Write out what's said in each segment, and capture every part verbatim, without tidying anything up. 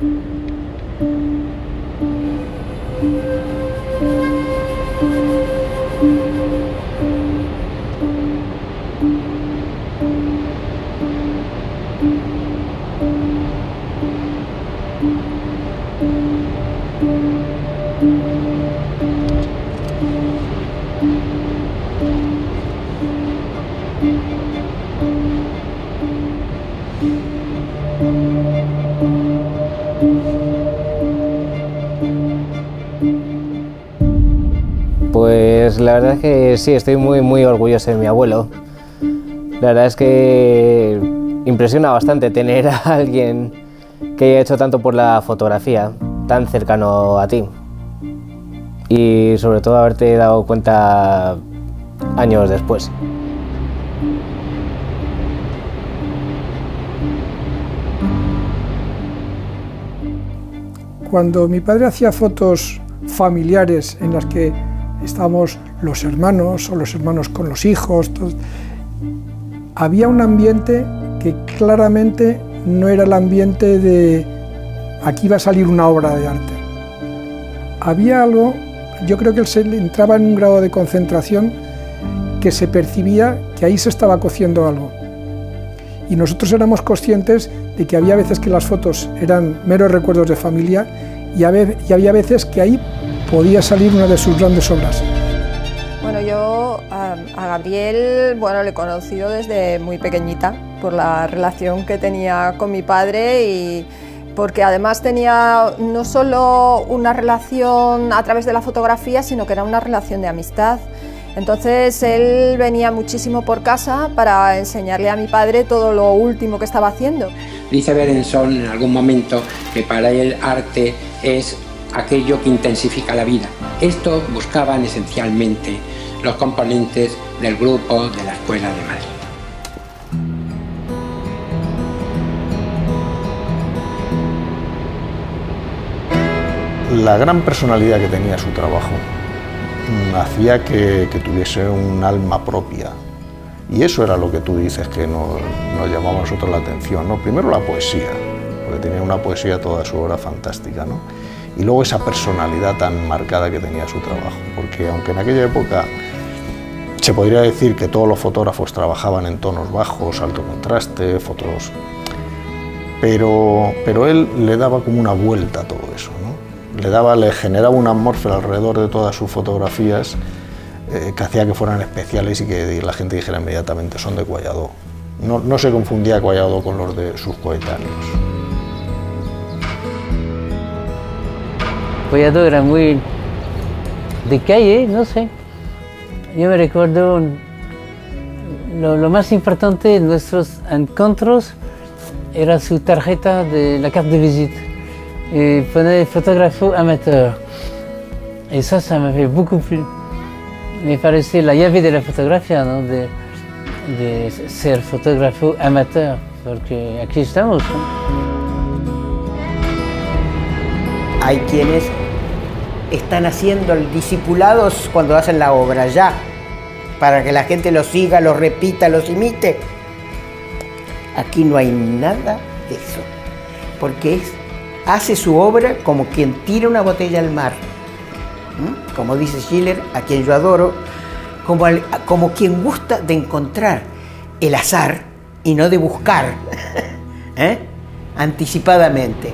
Pues la verdad es que sí, estoy muy, muy orgulloso de mi abuelo. La verdad es que impresiona bastante tener a alguien que haya hecho tanto por la fotografía, tan cercano a ti. Y sobre todo haberte dado cuenta años después. Cuando mi padre hacía fotos familiares en las que estábamos los hermanos o los hermanos con los hijos, todo, había un ambiente que claramente no era el ambiente de aquí va a salir una obra de arte. Había algo, yo creo que él se entraba en un grado de concentración que se percibía que ahí se estaba cociendo algo. Y nosotros éramos conscientes de que había veces que las fotos eran meros recuerdos de familia y había veces que ahí podía salir una de sus grandes obras. Bueno, yo a, a Gabriel, bueno, le he conocido desde muy pequeñita por la relación que tenía con mi padre y porque además tenía no solo una relación a través de la fotografía, sino que era una relación de amistad. Entonces él venía muchísimo por casa para enseñarle a mi padre todo lo último que estaba haciendo. Dice Berenson en algún momento que para él arte es aquello que intensifica la vida. Esto buscaban esencialmente los componentes del grupo de la Escuela de Madrid. La gran personalidad que tenía su trabajo hacía que, que tuviese un alma propia. Y eso era lo que tú dices que nos, nos llamaba a nosotros la atención, ¿no? Primero la poesía, porque tenía una poesía toda su obra fantástica, ¿no? Y luego esa personalidad tan marcada que tenía su trabajo, porque aunque en aquella época se podría decir que todos los fotógrafos trabajaban en tonos bajos, alto contraste, fotos, pero, pero él le daba como una vuelta a todo eso, ¿no? Le daba, le generaba una atmósfera alrededor de todas sus fotografías eh, que hacía que fueran especiales y que la gente dijera inmediatamente son de Collado. No, no se confundía Collado con los de sus coetáneos. Collado era muy de calle, no sé. Yo me recuerdo lo, lo más importante de nuestros encuentros era su tarjeta de la carte de visite. Y pone fotógrafo amateur. Y ça, ça m'a fait beaucoup plu. Me parecía la llave de la fotografía, ¿no? De, de ser fotógrafo amateur, porque aquí estamos, ¿no? Hay quienes están haciendo discipulados cuando hacen la obra ya, para que la gente los siga, los repita, los imite. Aquí no hay nada de eso, porque es, hace su obra como quien tira una botella al mar. ¿Mm? Como dice Schiller, a quien yo adoro, como, al, como quien gusta de encontrar el azar y no de buscar ¿eh? anticipadamente.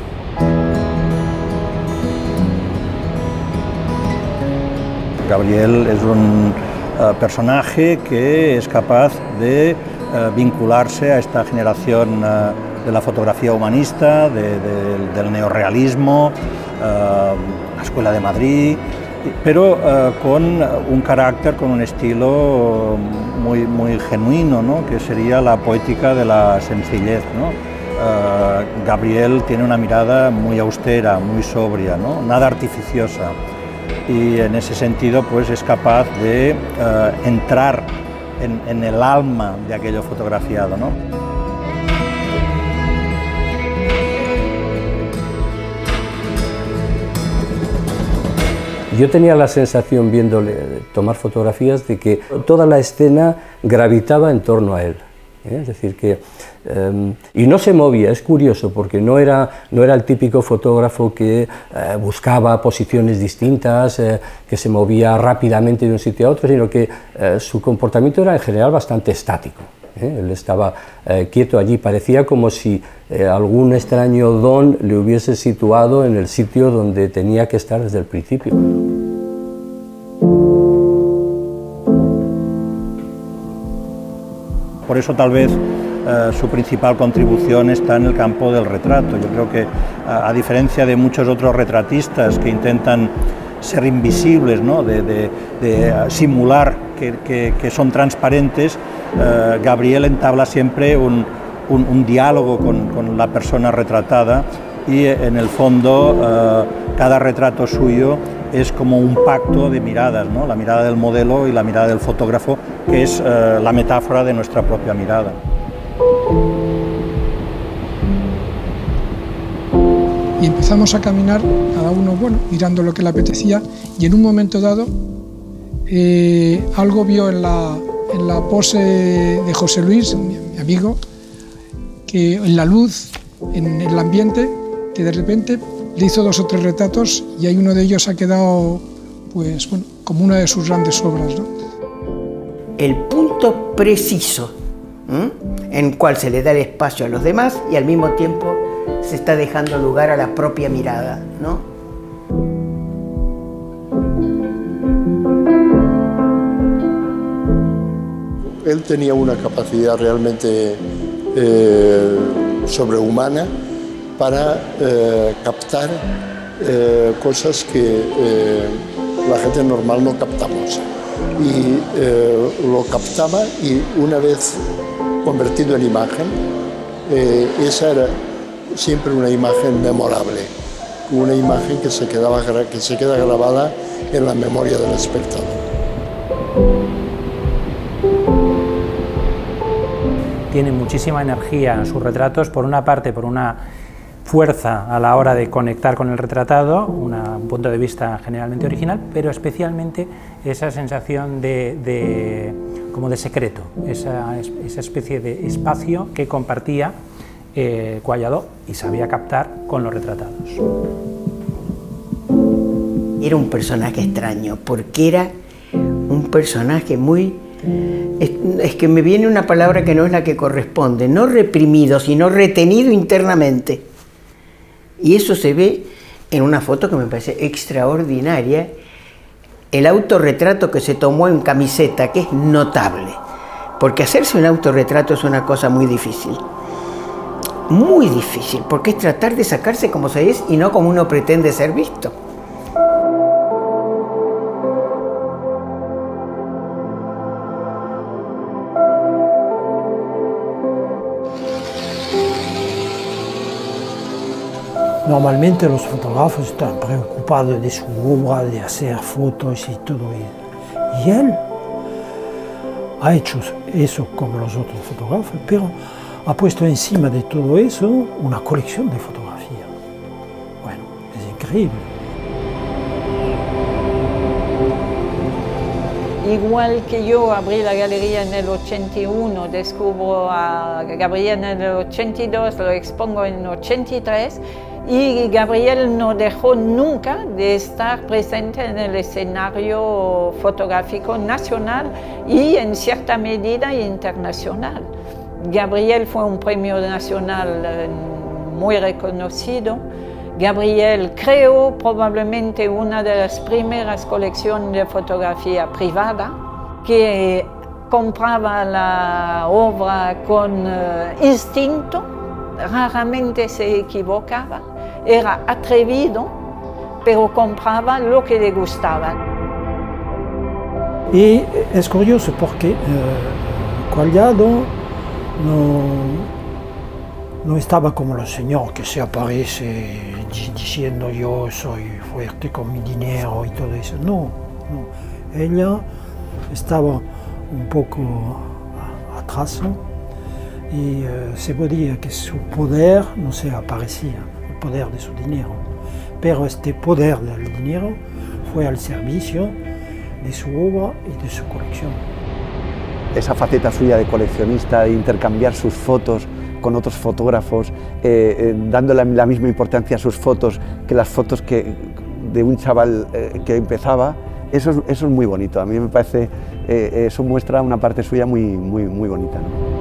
Gabriel es un uh, personaje que es capaz de uh, vincularse a esta generación uh, de la fotografía humanista, de, de, del neorrealismo, uh, la Escuela de Madrid, pero uh, con un carácter, con un estilo muy, muy genuino, ¿no? Que sería la poética de la sencillez, ¿no? Uh, Gabriel tiene una mirada muy austera, muy sobria, ¿no? Nada artificiosa. Y en ese sentido pues es capaz de uh, entrar en, en el alma de aquello fotografiado, ¿no? Yo tenía la sensación, viéndole tomar fotografías, de que toda la escena gravitaba en torno a él, ¿eh? Es decir, que eh, y no se movía. Es curioso porque no era, no era el típico fotógrafo que eh, buscaba posiciones distintas, eh, que se movía rápidamente de un sitio a otro, sino que eh, su comportamiento era en general bastante estático. ¿eh? Él estaba eh, quieto allí, parecía como si eh, algún extraño don le hubiese situado en el sitio donde tenía que estar desde el principio. Por eso tal vez eh, su principal contribución está en el campo del retrato. Yo creo que a, a diferencia de muchos otros retratistas que intentan ser invisibles, ¿no? de, de, de uh, simular que, que, que son transparentes, uh, Gabriel entabla siempre un, un, un diálogo con, con la persona retratada y en el fondo uh, cada retrato suyo es como un pacto de miradas, ¿no? La mirada del modelo y la mirada del fotógrafo, que es uh, la metáfora de nuestra propia mirada. Y empezamos a caminar, cada uno, bueno, mirando lo que le apetecía, y en un momento dado eh, algo vio en la, en la pose de José Luis, mi, mi amigo, que en la luz, en el ambiente, que de repente le hizo dos o tres retratos y ahí uno de ellos ha quedado, pues, bueno, como una de sus grandes obras, ¿no? El punto preciso, ¿eh? en el cual se le da el espacio a los demás y al mismo tiempo se está dejando lugar a la propia mirada, ¿no? Él tenía una capacidad realmente eh, sobrehumana para eh, captar eh, cosas que eh, la gente normal no captamos. Y eh, lo captaba y una vez convertido en imagen, eh, esa era siempre una imagen memorable, una imagen que se, quedaba, que se queda grabada en la memoria del espectador. Tiene muchísima energía en sus retratos, por una parte por una fuerza a la hora de conectar con el retratado, una, un punto de vista generalmente original, pero especialmente esa sensación de, de, como de secreto, esa, esa especie de espacio que compartía eh, Collado y sabía captar con los retratados. Era un personaje extraño, porque era un personaje muy... Es, es que me viene una palabra que no es la que corresponde, no reprimido, sino retenido internamente. Y eso se ve en una foto que me parece extraordinaria, el autorretrato que se tomó en camiseta, que es notable, porque hacerse un autorretrato es una cosa muy difícil, muy difícil, porque es tratar de sacarse como se es y no como uno pretende ser visto. Normalmente los fotógrafos están preocupados de su obra, de hacer fotos y todo eso. Y él ha hecho eso como los otros fotógrafos, pero ha puesto encima de todo eso una colección de fotografías. Bueno, es increíble. Igual que yo abrí la galería en el ochenta y uno, descubro a Gabriel en el ochenta y dos, lo expongo en el ochenta y tres, y Gabriel no dejó nunca de estar presente en el escenario fotográfico nacional y en cierta medida internacional. Gabriel fue un premio nacional muy reconocido. Gabriel creó probablemente una de las primeras colecciones de fotografía privada, que compraba la obra con uh, instinto, raramente se equivocaba, era atrevido, pero compraba lo que le gustaba. Y es curioso porque eh, Collado no, no estaba como el señor que se aparece diciendo yo soy fuerte con mi dinero y todo eso. No, no. Ella estaba un poco atrás y eh, se podía que su poder no se aparecía, el poder de su dinero. Pero este poder del dinero fue al servicio de su obra y de su colección. Esa faceta suya de coleccionista, de intercambiar sus fotos con otros fotógrafos, eh, eh, dándole la misma importancia a sus fotos que las fotos que, de un chaval eh, que empezaba. Eso es, eso es muy bonito, a mí me parece, eh, eso muestra una parte suya muy, muy, muy bonita, ¿no?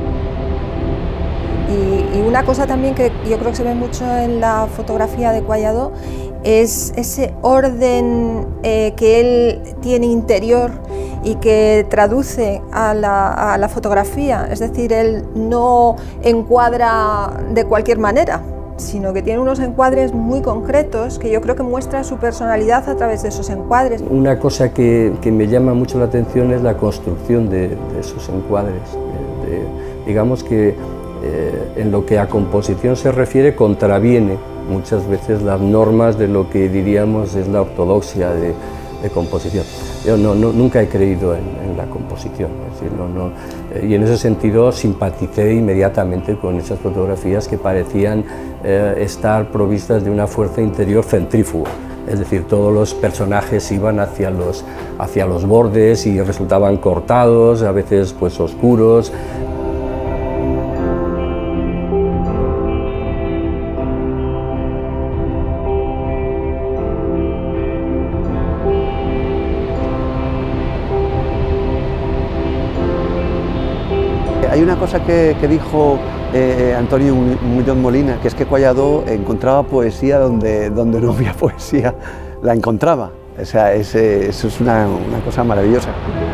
Y, y una cosa también que yo creo que se ve mucho en la fotografía de Collado es ese orden eh, que él tiene interior y que traduce a la, a la fotografía, es decir, él no encuadra de cualquier manera, sino que tiene unos encuadres muy concretos que yo creo que muestra su personalidad a través de esos encuadres. Una cosa que, que me llama mucho la atención es la construcción de, de esos encuadres. De, de, digamos que eh, en lo que a composición se refiere contraviene muchas veces las normas de lo que diríamos es la ortodoxia de, de composición. Yo no, no, nunca he creído en, en la composición, es decir, no, no, eh, y en ese sentido simpaticé inmediatamente con esas fotografías que parecían eh, estar provistas de una fuerza interior centrífuga, es decir, todos los personajes iban hacia los, hacia los bordes y resultaban cortados, a veces pues oscuros. Hay una cosa que, que dijo eh, Antonio Muñoz Molina, que es que Collado encontraba poesía donde, donde no había poesía, la encontraba. O sea, es, eso es una, una cosa maravillosa.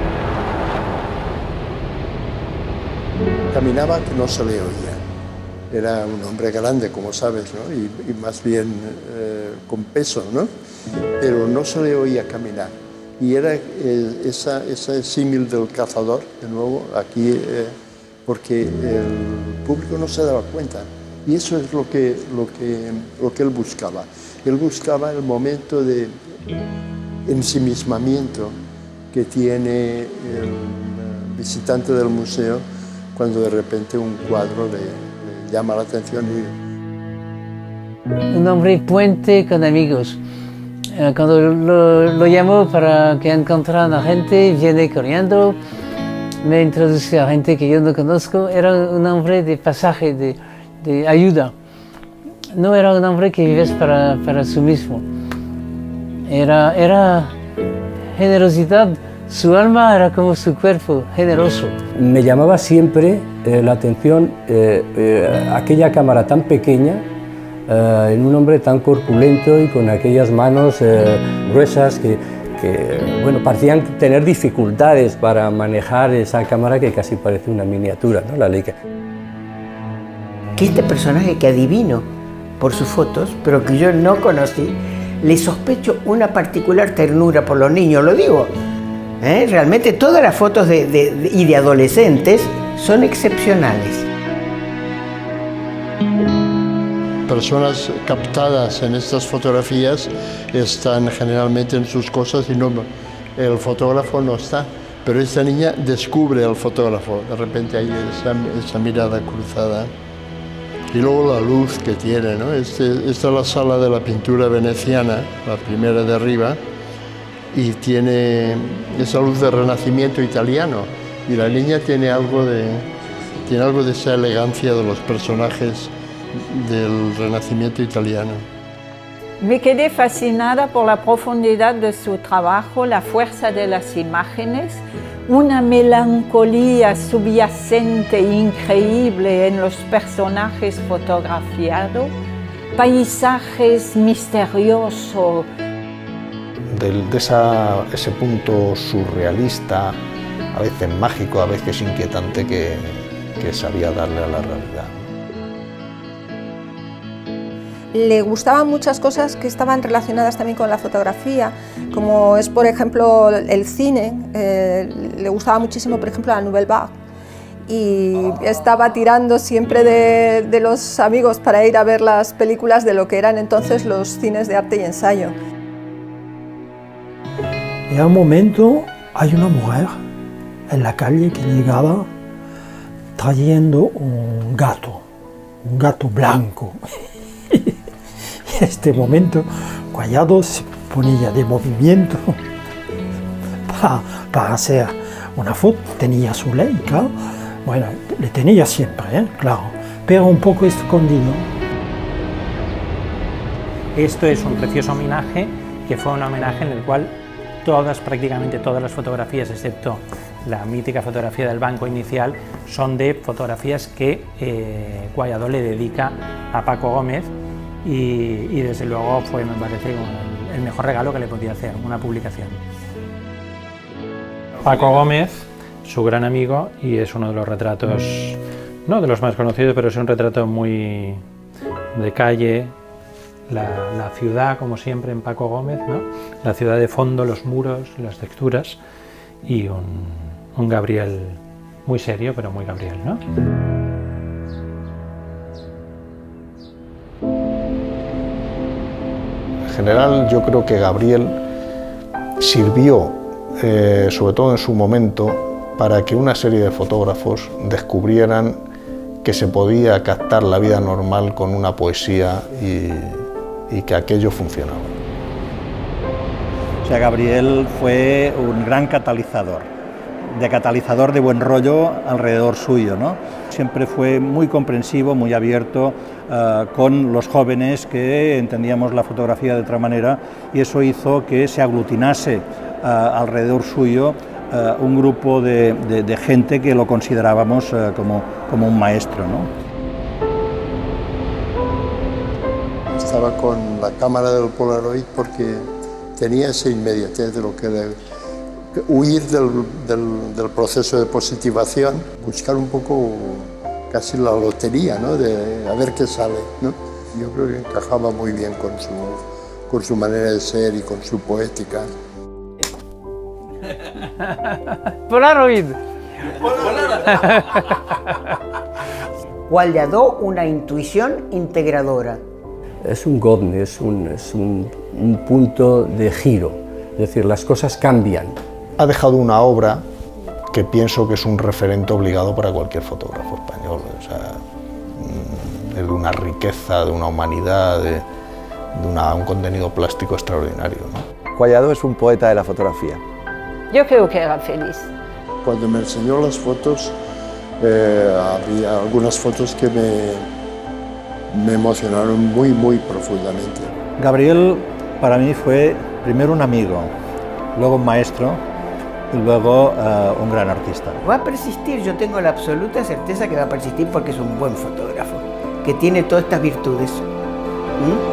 Caminaba que no se le oía. Era un hombre grande, como sabes, ¿no? y, y más bien eh, con peso, ¿no? Pero no se le oía caminar. Y era eh, esa, ese símil del cazador, de nuevo, aquí... Eh, porque el público no se daba cuenta. Y eso es lo que, lo que, lo que él buscaba. Él buscaba el momento de ensimismamiento que tiene el visitante del museo cuando de repente un cuadro le, le llama la atención. Y... Un hombre puente con amigos. Cuando lo, lo llamó para que encontrara a gente, viene corriendo. Me introduce a gente que yo no conozco, era un hombre de pasaje, de, de ayuda. No era un hombre que vives para, para sí mismo. Era, era generosidad, su alma era como su cuerpo, generoso. Me llamaba siempre eh, la atención eh, eh, aquella cámara tan pequeña, eh, en un hombre tan corpulento y con aquellas manos eh, gruesas que, que bueno, parecían tener dificultades para manejar esa cámara que casi parece una miniatura, ¿no? La Leica. Que este personaje que adivino por sus fotos, pero que yo no conocí, le sospecho una particular ternura por los niños, lo digo. ¿Eh? Realmente todas las fotos de, de, de, y de adolescentes son excepcionales. Personas captadas en estas fotografías están generalmente en sus cosas y no, el fotógrafo no está, pero esta niña descubre al fotógrafo, de repente hay esa, esa mirada cruzada. Y luego la luz que tiene, ¿no? Este, esta es la sala de la pintura veneciana, la primera de arriba, y tiene esa luz de renacimiento italiano, y la niña tiene algo de, tiene algo de esa elegancia de los personajes del Renacimiento italiano. Me quedé fascinada por la profundidad de su trabajo, la fuerza de las imágenes, una melancolía subyacente increíble en los personajes fotografiados, paisajes misteriosos. De, de esa, ese punto surrealista, a veces mágico, a veces inquietante, que, que sabía darle a la realidad. Le gustaban muchas cosas que estaban relacionadas también con la fotografía, como es, por ejemplo, el cine. Eh, le gustaba muchísimo, por ejemplo, la Nouvelle Vague, y estaba tirando siempre de, de los amigos para ir a ver las películas de lo que eran entonces los cines de arte y ensayo. Y a un momento hay una mujer en la calle que llegaba trayendo un gato, un gato blanco. En este momento, Collado se ponía de movimiento para, para hacer una foto. Tenía su Leica, bueno, le tenía siempre, ¿eh? Claro, pero un poco escondido. Esto es un precioso homenaje, que fue un homenaje en el cual todas, prácticamente todas las fotografías, excepto la mítica fotografía del banco inicial, son de fotografías que eh, Collado le dedica a Paco Gómez y, y desde luego fue, me parece, el, el mejor regalo que le podía hacer, una publicación. Paco Gómez, su gran amigo, y es uno de los retratos, no de los más conocidos, pero es un retrato muy de calle, la, la ciudad, como siempre en Paco Gómez, ¿no? La ciudad de fondo, los muros, las texturas, y un, un Gabriel muy serio, pero muy Gabriel, ¿no? En general, yo creo que Gabriel sirvió, eh, sobre todo en su momento, para que una serie de fotógrafos descubrieran que se podía captar la vida normal con una poesía y, y que aquello funcionaba. O sea, Gabriel fue un gran catalizador, de catalizador de buen rollo alrededor suyo, ¿no? Siempre fue muy comprensivo, muy abierto uh, con los jóvenes que entendíamos la fotografía de otra manera, y eso hizo que se aglutinase uh, alrededor suyo uh, un grupo de, de, de gente que lo considerábamos uh, como, como un maestro, ¿no? Estaba con la cámara del Polaroid porque tenía esa inmediatez de lo que era huir del, del, del proceso de positivación, buscar un poco casi la lotería, ¿no? De a ver qué sale, ¿no? Yo creo que encajaba muy bien con su, con su manera de ser y con su poética. Polaroid. Collado, una intuición integradora. Es un godne, es, un, es un, un punto de giro, es decir, las cosas cambian. Ha dejado una obra que pienso que es un referente obligado para cualquier fotógrafo español, o sea, de una riqueza, de una humanidad, de, de una, un contenido plástico extraordinario, ¿no? Collado es un poeta de la fotografía. Yo creo que era feliz. Cuando me enseñó las fotos, eh, había algunas fotos que me, me emocionaron muy, muy profundamente. Gabriel para mí fue primero un amigo, luego un maestro y luego uh, un gran artista. Va a persistir, yo tengo la absoluta certeza que va a persistir porque es un buen fotógrafo, que tiene todas estas virtudes. ¿Mm?